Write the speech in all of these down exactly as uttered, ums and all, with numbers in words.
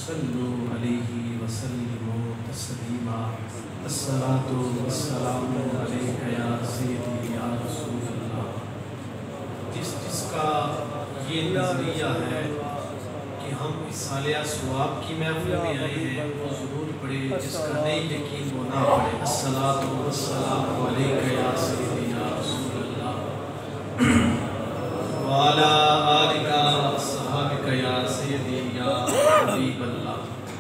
صلو علیہ وسلموا تسلیما الصلاۃ والسلام علیک یا سیدی یا رسول اللہ۔ جس جس کا یہ نظریہ ہے کہ ہم اس سالیہ ثواب کی محفل میں آئے ہیں وہ ضرور پڑھے، جس کا نہیں یقین وہ نہ پڑھے۔ الصلاۃ والسلام علیک یا سیدی یا رسول اللہ وعلی آلک وصحبک یا سیدی یا حبیب اللہ۔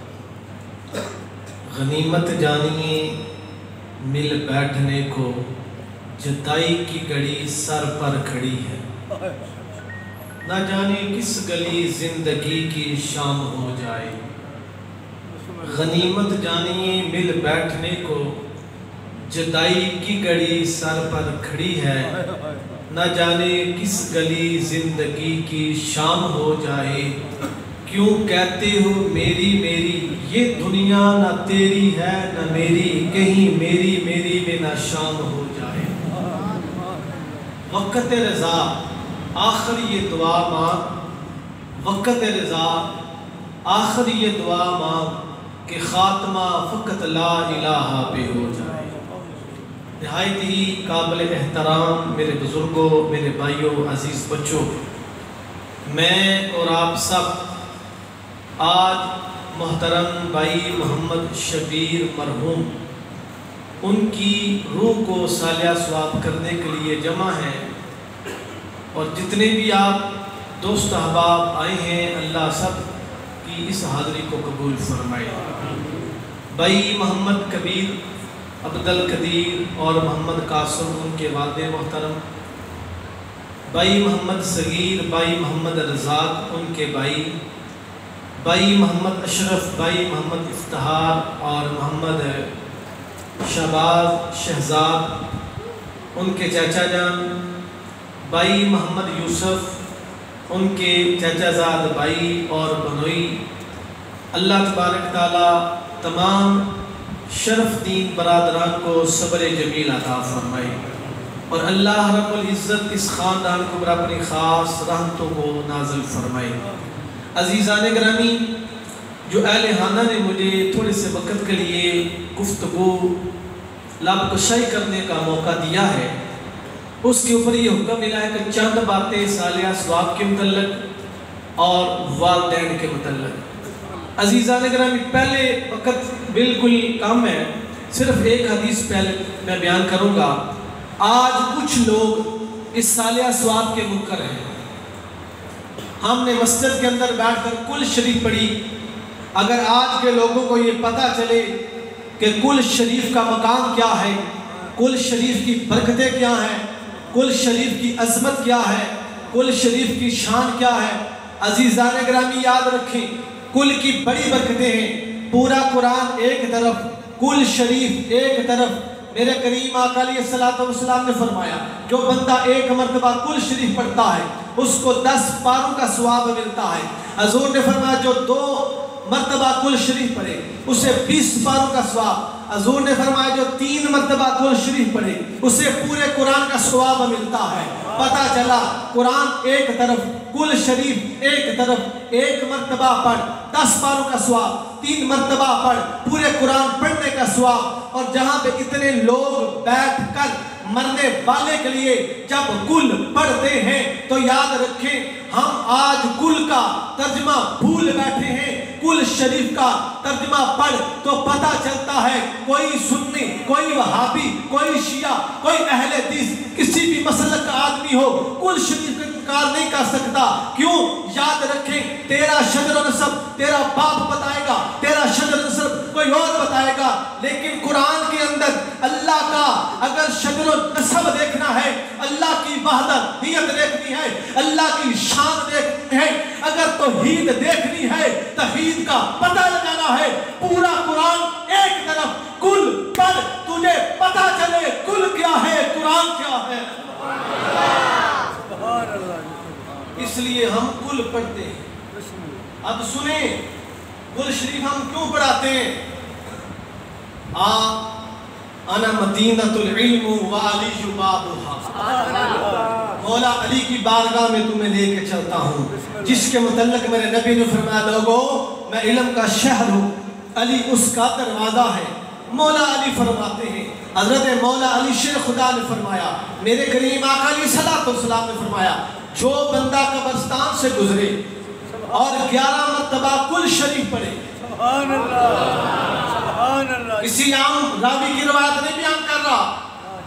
غنیمت جانیے مل بیٹھنے کو، جدائی کی گھڑی سر پر کھڑی ہے، نہ جانے کس گلی زندگی کی شام ہو جائے۔ غنیمت جانیے مل بیٹھنے کو، جدائی کی گھڑی سر پر کھڑی ہے، نہ جانے کس گلی زندگی کی شام ہو جائے۔ کیوں کہتے ہو میری میری یہ دنیا نہ تیری ہے نہ میری، کہیں میری میری میں نہ شام ہو جائے۔ وقت رضا آخر یہ دعا مانگ، وقت رضا آخر یہ دعا مانگ کہ خاتمہ فقط لا الہ پہ ہو جائے۔ نہایت ہی قابل احترام میرے بزرگوں، میرے بھائیوں، عزیز بچوں، میں اور آپ سب آج محترم بھائی محمد شبیر مرحوم ان کی روح کو سالیہ ثواب کرنے کے لیے جمع ہیں، اور جتنے بھی آپ دوست احباب آئے ہیں اللہ سب کی اس حاضری کو قبول فرمائے۔ بھائی محمد کبیر عبد القدیر اور محمد قاسم ان کے والد محترم، بھائی محمد صغیر، بھائی محمد رزاق ان کے بھائی، بھائی محمد اشرف، بھائی محمد افتخار اور محمد شہباز شہزاد ان کے چچا جان، بھائی محمد یوسف ان کے چچا زاد بھائی اور بنوئی، اللہ تبارک تعالیٰ تمام شرف دین برادران کو صبر جمیل عطا فرمائے، اور اللہ رب العزت اس خاندان کو بر اپنی خاص رحمتوں کو نازل فرمائے۔ عزیزان گرامی، جو اہل خانہ نے مجھے تھوڑے سے وقت کے لیے گفتگو لب کشائی کرنے کا موقع دیا ہے، اس کے اوپر یہ حکم ملا ہے کہ چند باتیں سالیہ ثواب کے متعلق اور والدین کے متعلق۔ عزیزان گرامی، پہلے وقت بالکل کم ہے، صرف ایک حدیث پہلے میں بیان کروں گا۔ آج کچھ لوگ اس سالیہ ثواب کے منکر ہیں۔ ہم نے مسجد کے اندر بیٹھ کر کل شریف پڑھی، اگر آج کے لوگوں کو یہ پتہ چلے کہ کل شریف کا مقام کیا ہے، کل شریف کی برکتیں کیا ہیں، کل شریف کی عظمت کیا ہے، کل شریف کی شان کیا ہے، عزیزان گرامی یاد رکھیں، کل کی بڑی برکتیں ہیں۔ پورا قرآن ایک طرف، کل شریف ایک طرف۔ میرے کریم آقا علیہ السلام نے فرمایا جو بندہ ایک مرتبہ کل شریف پڑھتا ہے اس کو دس پاروں کا ثواب ملتا ہے۔ حضور نے فرمایا جو دو مرتبہ کل شریف پڑھے اسے بیس پاروں کا ثواب۔ حضور نے فرمایا جو تین مرتبہ کل شریف پڑھے اسے پورے قرآن کا ثواب ملتا ہے۔ پتہ چلا قرآن ایک طرف، کل شریف ایک طرف، ایک مرتبہ پڑھ دس پاروں کا ثواب، تین مرتبہ پڑھ پورے قرآن پڑھنے کا ثواب۔ اور جہاں پہ اتنے لوگ بیٹھ کر مرنے والے کے لیے جب کل پڑھتے ہیں تو یاد رکھیں ہم آج کل کا ترجمہ بھول بیٹھے ہیں۔ کل شریف کا ترجمہ پڑھ تو پتہ چلتا ہے کوئی سنی، کوئی وہابی، کوئی شیعہ، کوئی اہل حدیث، کسی بھی مسلک کا آدمی ہو کل شریف کا انکار نہیں کر سکتا۔ کیوں؟ یاد رکھیں تیرا شجر و نسب تیرا باپ بتائے گا، تیرا شجر و نسب کوئی اور بتائے گا، لیکن قرآن کے اندر اللہ کا اگر شجر و نسب دیکھنا ہے، اللہ کی وحدانیت دیکھنی ہے، اللہ کی شان دیکھنی ہے، اگر توحید دیکھنی ہے، توحید کا پتہ لگانا ہے، پورا قرآن ایک طرف کل پڑھ تجھے پتہ چلے کل کیا ہے، قرآن کیا ہے۔ اس لیے ہم کل پڑھتے ہیں۔ اب سنیں کل شریف ہم کیوں پڑھاتے ہیں؟ آ انا مدینۃ العلم وعلی بابھا، مولا علی کی بارگاہ میں تمہیں لے کے چلتا ہوں، جس کے متعلق میرے نبی نے فرمایا لوگو میں علم کا شہر ہوں، علی اس کا دروازہ ہے۔ مولا علی فرماتے ہیں، حضرت مولا علی شیر خدا نے فرمایا، میرے کریم آقا علیہ الصلوۃ والسلام نے فرمایا، جو بندہ قبرستان سے گزرے اور گیارہ مرتبہ کل شریف پڑھے، سبحان اللہ سبحان اللہ، کسی عام راوی کی روایت نہیں بیان کر رہا،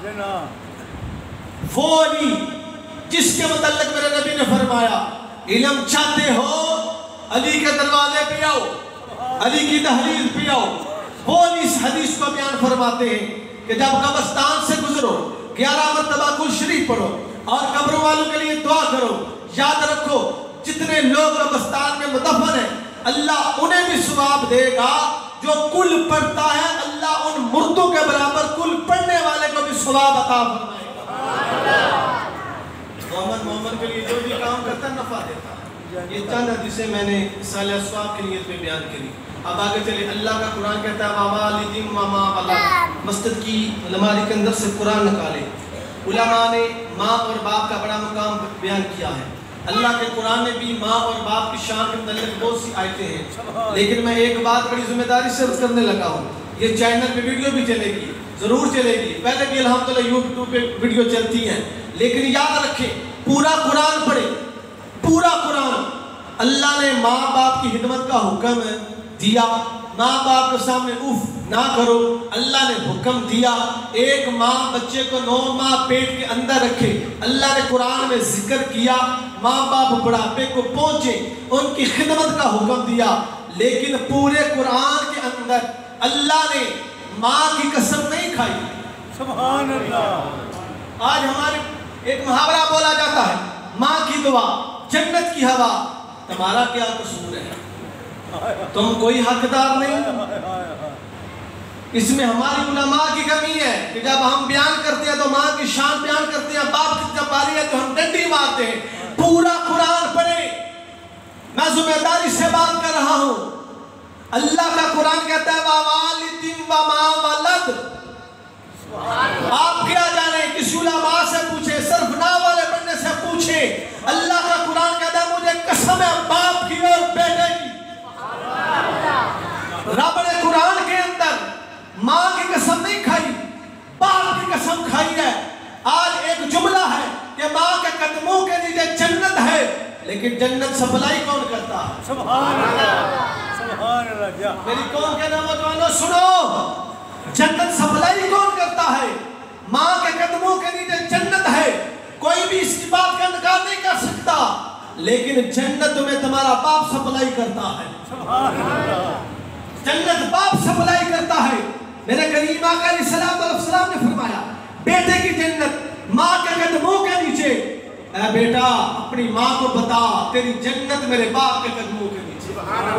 جناب وہ علی جس کے متعلق میرے نبی نے فرمایا، علم چاہتے ہو علی کے دروازے پہ آؤ، علی کی دہلیز پہ آؤ۔ وہ علی اس حدیث کو بیان فرماتے ہیں کہ جب قبرستان سے گزرو گیارہ مرتبہ کل شریف پڑھو اور قبروں والوں کے لیے دعا کرو، یاد رکھو جتنے لوگ قبرستان میں مدفن ہیں اللہ انہیں بھی ثواب دے گا، جو کل پڑھتا ہے اللہ ان مردوں کے برابر کل پڑھنے والے کو بھی ثواب عطا فرمائے گا۔ محمد محمد کے لیے جو بھی کام کرتا ہے نفع دیتا ہے۔ یہ چند حدیثیں میں نے سال اسواب کی نیت میں بیان کری۔ اب آگے چلے، اللہ کا قرآن کہتا ہے وَوَالِدٍ وَمَا وَلَدَ، مسجد کی الماری کے اندر سے قرآن نکالے۔ علماء نے ماں اور باپ کا بڑا مقام بیان کیا ہے۔ اللہ کے قرآن میں بھی ماں اور باپ کی شان کے متعلق بہت سی آیتیں ہیں، لیکن میں ایک بات بڑی ذمہ داری سے عرض کرنے لگا ہوں، یہ چینل پہ ویڈیو بھی چلے گی، ضرور چلے گی، پہلے بھی الحمدللہ یوٹیوب پہ ویڈیو چلتی ہیں، لیکن یاد رکھیں پورا قرآن پڑھیں، پورا قرآن۔ اللہ نے ماں باپ کی خدمت کا حکم دیا، ماں باپ کے سامنے اف نہ کرو، اللہ نے حکم دیا۔ ایک ماں بچے کو نو ماہ پیٹ کے اندر رکھے، اللہ نے قرآن میں ذکر کیا، ماں باپ بڑھاپے کو پہنچے ان کی خدمت کا حکم دیا، لیکن پورے قرآن کے اندر اللہ نے ماں کی قسم نہیں کھائی۔ سبحان اللہ۔ آج ہمارے ایک محاورہ بولا جاتا ہے، ماں کی دعا جنت کی ہوا، تمہارا کیا قصور ہے؟ تم کوئی حقدار نہیں۔ اس میں ہماری علماء کی کمی ہے کہ جب ہم بیان کرتے ہیں تو ماں کی شان بیان کرتے ہیں، باپ کی جب باری ہے تو ہم ڈنڈی مارتے ہیں۔ پورا قرآن پڑھیں، میں ذمہ داری سے بات کر رہا ہوں۔ اللہ کا قرآن کہتا ہے وَوَالِدٍ وَمَا وَلَدَ، آپ کیا جانے، کسی علماء سے پوچھیں، صرف نا والے پڑھنے سے پوچھیں۔ اللہ کا قرآن کہتا ہے مجھے قسم ہے باپ کی اور بیٹے کی۔ رب نے قرآن کے اندر ماں کی قسم نہیں کھائی، باپ کی قسم کھائی ہے۔ آج ایک جملہ ہے کہ ماں کے قدموں کے نیچے جنت ہے، لیکن جنت سپلائی کون کرتا ہے؟ سبحان اللہ سبحان اللہ۔ میری قوم کے نوجوانوں سنو، جنت سپلائی کون کرتا ہے؟ ماں کے قدموں کے نیچے جنت ہے، کوئی بھی اس کی بات کا انکار نہیں کر سکتا، لیکن جنت میں تمہارا باپ سپلائی کرتا ہے۔ سبحان اللہ۔ جنت باپ سپلائی کرتا ہے۔ میرے کریم آقا علیہ الصلوۃ والسلام نے فرمایا بیٹے کی جنت ماں کے قدموں کے نیچے۔ اے بیٹا اپنی ماں کو بتا تیری جنت میرے باپ کے قدموں کے نیچے۔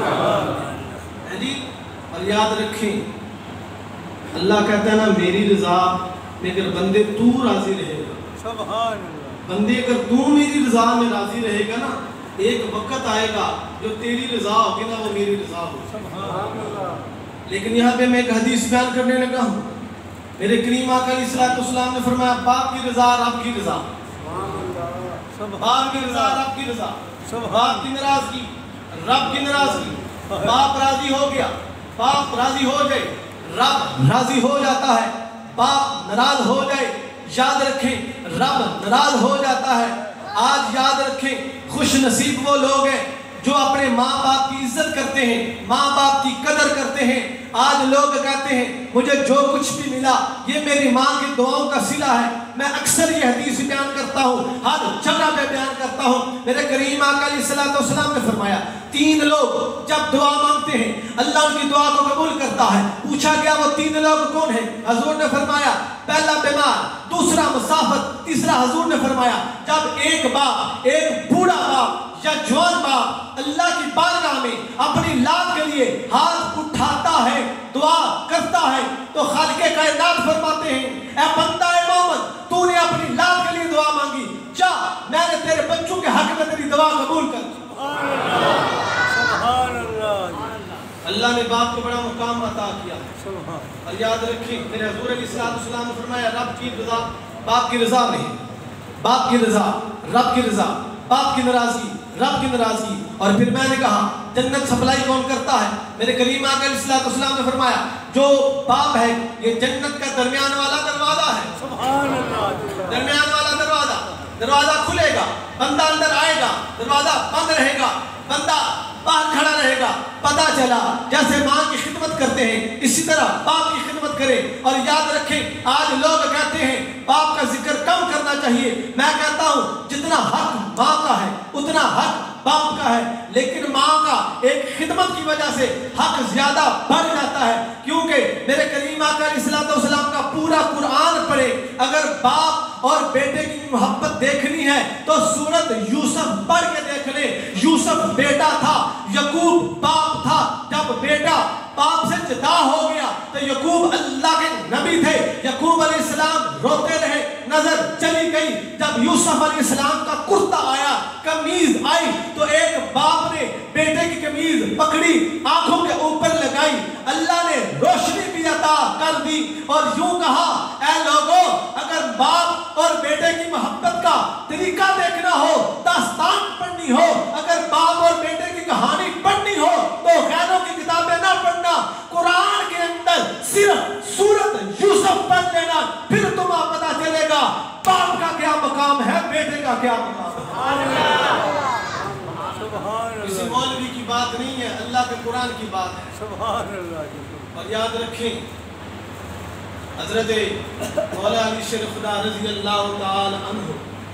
اور یاد رکھیں اللہ کہتا ہے نا میری رضا میں اگر بندے تو راضی رہے گا، سبحان اللہ، بندے اگر تو میری رضا میں راضی رہے گا نا، ایک وقت آئے گا جو تیری رضا ہوگی نا وہ میری رضا ہوگی۔ سبحان اللہ۔ لیکن یہاں پہ میں ایک حدیث بیان کرنے لگا ہوں، میرے کریم آقا علیہ الصلوۃ والسلام نے فرمایا باپ کی رضا رب کی رضا، باپ کی رضا رب کی رضا، باپ کی ناراضگی رب کی ناراضگی۔ باپ راضی ہو گیا، باپ راضی ہو جائے رب راضی ہو جاتا ہے، باپ ناراض ہو جائے یاد رکھیں رب ناراض ہو جاتا ہے۔ آج یاد رکھیں خوش نصیب وہ لوگ ہیں جو اپنے ماں باپ کی عزت کرتے ہیں، ماں باپ کی قدر کرتے ہیں۔ آج لوگ کہتے ہیں مجھے جو کچھ بھی ملا یہ میری ماں کی دعاؤں کا صلہ ہے۔ میں اکثر یہ حدیث بیان کرتا ہوں، ہر جگہ میں بیان کرتا ہوں۔ میرے کریم آقا علیہ الصلوۃ والسلام نے فرمایا تین لوگ جب دعا مانگتے ہیں اللہ ان کی دعا کو قبول کرتا ہے۔ پوچھا گیا وہ تین لوگ کون ہیں؟ حضور نے فرمایا پہلا بیمار، دوسرا مسافت، تیسرا حضور نے فرمایا جب ایک باپ، ایک بوڑھا باپ یا جوان باپ اللہ کی بارگاہ میں اپنی اولاد کے لیے ہاتھ اٹھاتا ہے، دعا کرتا ہے تو خالق کائنات فرماتے ہیں اے بندہ اے مومن تو نے اپنی اولاد کے لیے دعا مانگی، جا میں نے تیرے بچوں کے حق میں تیری دعا قبول کر۔ سبحان اللہ۔ اللہ نے باپ کو بڑا مقام عطا کیا۔ اور یاد رکھیں میرے حضور علیہ السلام نے فرمایا رب کی رضا باپ کی رضا میں ہے، باپ کی رضا رب کی رضا، باپ کی ناراضگی رب کی ناراضگی. اور پھر میں نے کہا جنت سپلائی کون کرتا ہے؟ میرے کریم آقا علیہ الصلوۃ والسلام نے فرمایا جو باب ہے یہ جنت کا درمیان والا دروازہ ہے. سبحان اللہ. درمیان والا دروازہ، دروازہ کھلے گا، بندہ اندر آئے گا، دروازہ بند رہے گا، بندہ باہر کھڑا رہے گا. پتا چلا جیسے ماں کی خدمت کرتے ہیں اسی طرح باپ کی خدمت کریں. اور یاد رکھیں آج لوگ کہتے ہیں باپ کا ذکر کم کرنا چاہیے. میں کہتا ہوں جتنا حق ماں کا ہے اتنا حق باپ کا ہے، لیکن ماں کا ایک خدمت کی وجہ سے حق زیادہ بڑھ جاتا ہے. کیونکہ میرے کریم آقا علیہ الصلوۃ والسلام کا پورا قرآن پڑھے اگر باپ اور بیٹے کی محبت دیکھنی ہے تو سورت یوسف پڑھ کے دیکھ لیں. یوسف بیٹا تھا، یعقوب باپ تھا. جب بیٹا باپ سے جدا ہو گیا تو یعقوب اللہ کے نبی تھے، یعقوب علیہ السلام روتے رہے، نظر چلی گئی. جب یوسف علیہ السلام کا کرتا آیا، قمیض آئی تو ایک باپ نے بیٹے کی قمیض پکڑی، آنکھوں کے اوپر لگائی، اللہ نے روشنی بھی عطا کر دی اور یوں کہا اے لوگوں اگر باپ اور بیٹے کی محبت کا طریقہ دیکھنا ہو، داستان پڑھنی ہو، اگر باپ اور بیٹے کی کہانی پڑھنی ہو تو غیروں کی کتابیں نہ پڑھنا، قرآن کے اندر صرف سورت یوسف پڑھ لینا، پھر تمہیں پتا چلے گا باپ کا کیا مقام ہے، بیٹے کا کیا مقام ہے. کسی مولوی کی بات نہیں ہے، اللہ کے قرآن کی بات ہے. سبحان اللہ. اور یاد رکھیں حضرت مولا علی شیر خدا رضی اللہ تعالی عنہ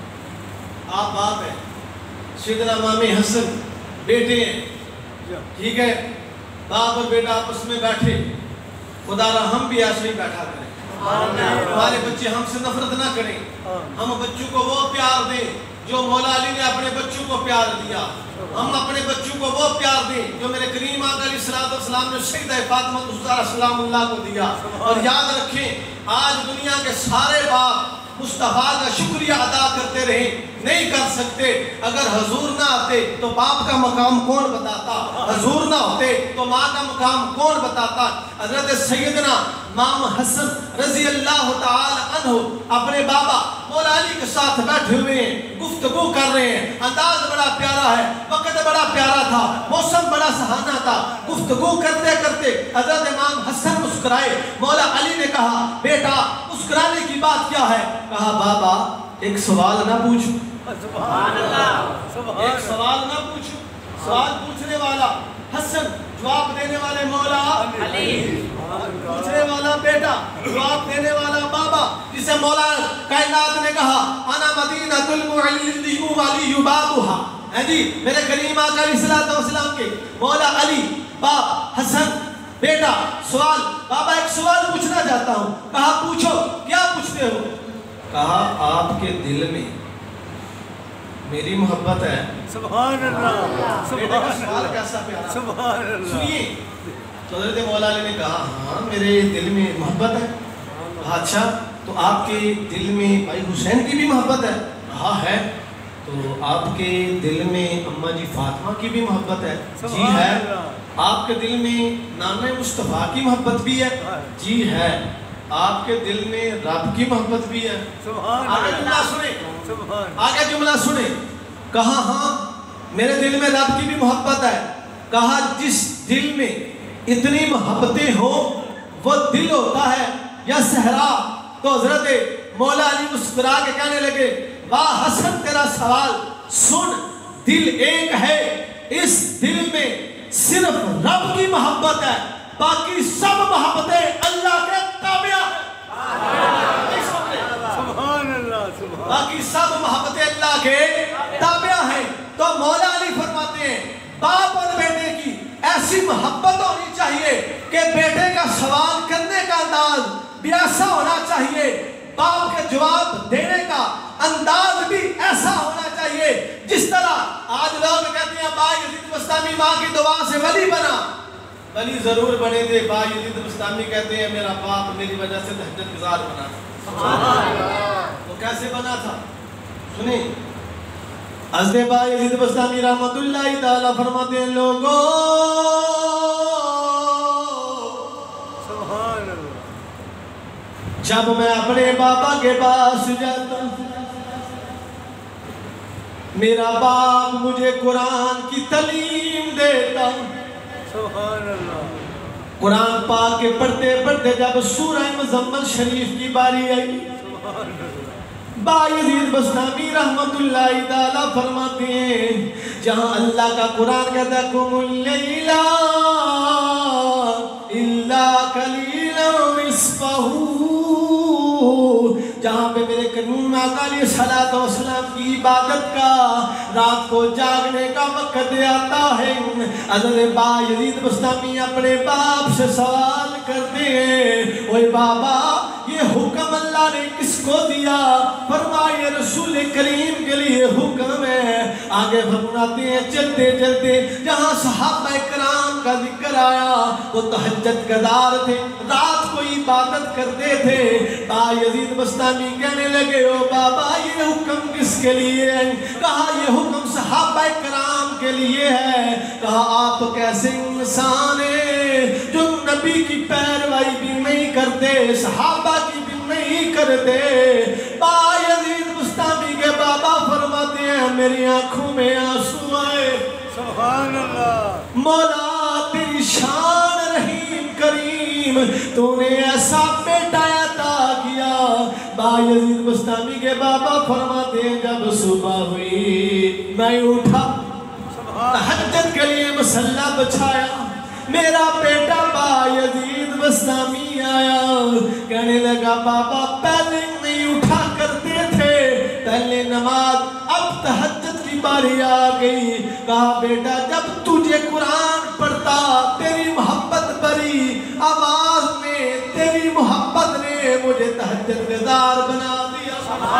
آپ باپ ہیں، سیدنا امام حسن بیٹے ہیں، ٹھیک ہے. باپ اور بیٹا آپس میں بیٹھے، خدا را ہم بھی ایسے ہی بیٹھا کریں. ہمارے بچے ہم سے نفرت نہ کریں، ہم بچوں کو وہ پیار دیں جو مولا علی نے اپنے بچوں کو پیار دیا. ہم اپنے بچوں کو وہ پیار دیں جو میرے کریم آقا علیہ الصلوۃ والسلام نے سیدہ فاطمہ الزہرا سلام اللہ کو دیا. اور یاد رکھیں آج دنیا کے سارے باپ مصطفیٰ کا شکریہ ادا کرتے رہے، نہیں کر سکتے. اگر حضور نہ آتے تو باپ کا مقام کون بتاتا، حضور نہ ہوتے تو ماں کا مقام کون بتاتا. حضرت سیدنا امام حسن رضی اللہ تعالی عنہ اپنے بابا مولا علی کے ساتھ بیٹھے ہوئے ہیں، گفتگو کر رہے ہیں. انداز بڑا پیارا ہے، وقت بڑا پیارا تھا، موسم بڑا سہانا تھا. گفتگو کرتے کرتے حضرت امام حسن مسکرائے. مولا علی نے کہا بیٹا مسکرانے کی بات کیا ہے؟ کہا بابا ایک سوال نہ پوچھو. سبحان اللہ. ایک سوال نہ پوچھو. سوال پوچھنے والا حسن، جواب دینے والے مولا علی، پوچھنے والا بیٹا، جواب دینے والا بابا. جسے مولا کائنات نے کہا انا مدینۃ المعلم علی بابھا. ہے جی میرے کریم آقا علیہ الصلوۃ والسلام کے مولا علی، باپ حسن، بیٹا. سوال بابا ایک سوال پوچھنا چاہتا ہوں. کہا پوچھو. کیا پوچھتے ہو؟ کہا آپ کے دل میں میری محبت ہے. سبحان اللہ. بیٹے کا سوال کیسا پیارا. سبحان اللہ. سنیے تو حضرت مولا علی نے کہا ہاں میرے دل میں محبت ہے. اچھا تو آپ کے دل میں بھائی حسین کی بھی محبت ہے؟ کہا ہے. تو آپ کے دل میں اماں جی فاطمہ کی بھی محبت ہے؟ جی ہے. آپ کے دل میں نانا مصطفیٰ کی محبت بھی ہے؟ جی ہے. آپ کے دل میں رب کی محبت بھی ہے؟ آگے جملہ سنیں، آگے جملہ سنیں. کہا ہاں میرے دل میں رب کی بھی محبت ہے. کہا جس دل میں اتنی محبتیں ہوں وہ دل ہوتا ہے یا صحرا؟ تو حضرت مولا علی مسکرا کے کہنے لگے واہ حسن تیرا سوال سن، دل ایک ہے، اس دل میں صرف رب کی محبت ہے، باقی سب محبتیں اللہ کے تابع ہیں. سبحان اللہ. باقی سب محبتیں اللہ کے تابع ہیں. تو مولا علی فرماتے ہیں باپ اور بیٹے کی ایسی محبت ہونی چاہیے کہ بیٹے کا سوال کرنے کا انداز بھی ایسا ہونا چاہیے، باپ کے جواب دینے کا انداز بھی ایسا ہونا چاہیے. جس طرح آج لوگ کہتے ہیں با یزید بستامی ماں کی دعا سے ولی بنا. ولی ضرور بنے دے. با یزید بستامی کہتے ہیں میرا باپ میری وجہ سے تہجد گزار بنا تھا. وہ کیسے بنا تھا سنیں. حضرت با یزید بستامی رحمت اللہ تعالی فرماتے ہیں لوگوں سبحان اللہ. جب میں اپنے بابا کے پاس جاتا میرا باپ مجھے قرآن کی تعلیم دیتا. سبحان اللہ. قرآن پاک کے پڑھتے پڑھتے جب سورہ مزمل شریف کی باری آئی، بایزید بستامی رحمت اللہ تعالیٰ فرماتے ہیں جہاں اللہ کا قرآن کہتا ہے قُمُ اللَّيْلَ إِلَّا قَلِيلًا نِصْفَهُ، جہاں پہ میرے قانون آقا علیہ السلام کی عبادت کا رات کو جاگنے کا وقت آتا ہے. حضرت بایزید بستامی اپنے باپ سے سوال کرتے ہیں، اوے بابا یہ حکم اللہ نے کس کو دیا؟ فرمائے رسول کریم کے لیے حکم ہے. آگے فرماتے ہیں چلتے چلتے جہاں صحابہ کرام کا ذکر آیا وہ تہجد گزار تھے، رات کو عبادت کرتے تھے. بایزید بستامی کہنے لگے او بابا یہ حکم کس کے لیے ہے؟ کہا یہ حکم صحابہ کرام کے لیے ہے. کہا آپ کیسے انسان ہیں جو نبی کی پیروی بھی نہیں کرتے، صحابہ کی بھی نہیں کرتے؟ بایزید بستامی کے بابا فرماتے ہیں میری آنکھوں میں آنسو آئے. سبحان اللہ. مولا تیری شان رحیم کریم، تو نے ایسا بیٹا عطا کیا. بایزید بستامی کے بابا فرماتے ہیں جب صبح ہوئی میں اٹھا، تہجد کے لیے مصلی بچھایا، میرا بیٹا بایزید بستامی آیا. کہنے لگا بابا پہلے نہیں اٹھا کرتے تھے، پہلے نماز، اب تہجد کی باری آ گئی. کہا بیٹا جب تجھے قرآن پڑھتا تیری محبت بری آواز میں، تیری محبت نے مجھے تہجد گزار بنا دیا.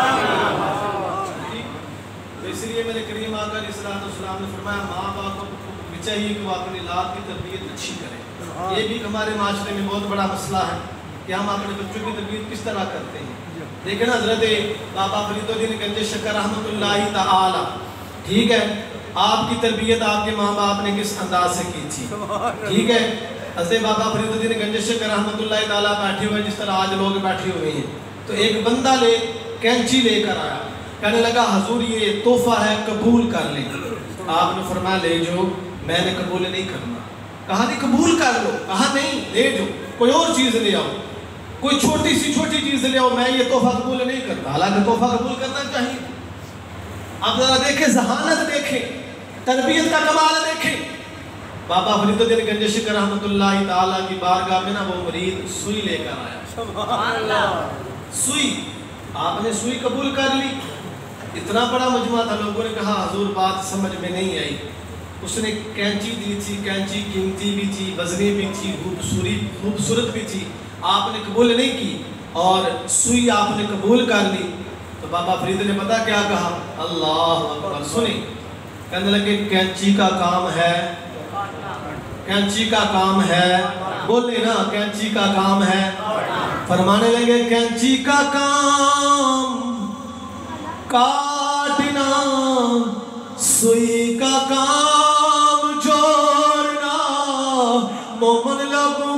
اس لیے میرے کریم آقا علیہ السلام نے فرمایا ماں باپ کو چاہیے کہ وہ اپنی اولاد کی تربیت اچھی کریں. یہ بھی ہمارے معاشرے میں بہت بڑا مسئلہ ہے کہ ہم اپنے بچوں کی تربیت کس طرح کرتے ہیں. دیکھیں نا حضرت بابا فرید الدین گنج شکر رحمت اللہ تعالی، ٹھیک ہے، آپ کی تربیت آپ کے ماں باپ نے کس انداز سے کی تھی، ٹھیک ہے. حضرت بابا فرید الدین گنج شکر رحمت اللہ تعالی بیٹھے ہوئے جس طرح آج لوگ بیٹھے ہوئے ہیں، تو ایک بندہ لے کینچی لے کر آیا، کہنے لگا حضور یہ تحفہ ہے قبول کر لیں. آپ نے فرمایا لے جو، میں نے قبول نہیں کرنا. کہا نہیں قبول کر لو. کہا نہیں لے جو، کوئی اور چیز لے آؤ، کوئی چھوٹی سی چھوٹی چیز لے آؤ، میں یہ تحفہ قبول نہیں کرتا. حالانکہ تحفہ قبول کرنا چاہیے. اب ذرا دیکھیں ذہانت، دیکھیں تربیت کا کمال، دیکھیں. بابا فرید الدین گنج شکر رحمت اللہ تعالیٰ کی بارگاہ میں نا وہ مرید سوئی لے کر آیا. سبحان اللہ. سوئی، آپ نے سوئی قبول کر لی. اتنا بڑا مجمع تھا، لوگوں نے کہا حضور بات سمجھ میں نہیں آئی. اس نے کینچی دی تھی، کینچی قیمتی بھی تھی، وزنی بھی تھی، خوبصورت خوبصورت بھی تھی، آپ نے قبول نہیں کی اور سوئی آپ نے قبول کر لی. تو بابا فرید نے پتا کیا کہا؟ اللہ اکبر. سنیں، کہنے لگے کینچی کا کام ہے، کینچی کا کام ہے، بولے نا کینچی کا کام ہے. فرمانے لگے کینچی کا کام کاٹنا، سوئی کا کام جوڑنا، مومن لوگوں